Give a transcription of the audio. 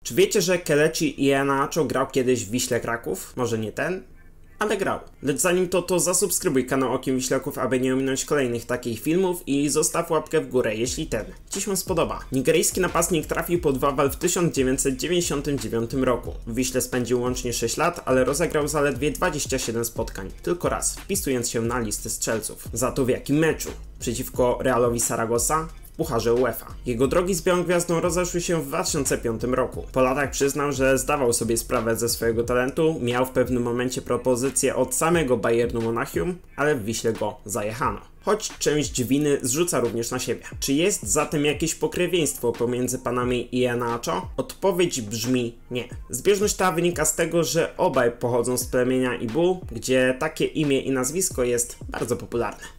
Czy wiecie, że Kelechi Iheanacho grał kiedyś w Wiśle Kraków? Może nie ten, ale grał. Lecz zanim to zasubskrybuj kanał Okiem Wiślaków, aby nie ominąć kolejnych takich filmów i zostaw łapkę w górę, jeśli ten ci się spodoba. Nigeryjski napastnik trafił pod wawel w 1999 roku. W Wiśle spędził łącznie 6 lat, ale rozegrał zaledwie 27 spotkań. Tylko raz, wpisując się na listę strzelców. Za to w jakim meczu? Przeciwko Realowi Saragossa? W Pucharze UEFA. Jego drogi z Białą Gwiazdą rozeszły się w 2005 roku. Po latach przyznał, że zdawał sobie sprawę ze swojego talentu, miał w pewnym momencie propozycję od samego Bayernu Monachium, ale w Wiśle go zajechano. Choć część winy zrzuca również na siebie. Czy jest zatem jakieś pokrewieństwo pomiędzy panami Iheanacho? Odpowiedź brzmi nie. Zbieżność ta wynika z tego, że obaj pochodzą z plemienia Ibu, gdzie takie imię i nazwisko jest bardzo popularne.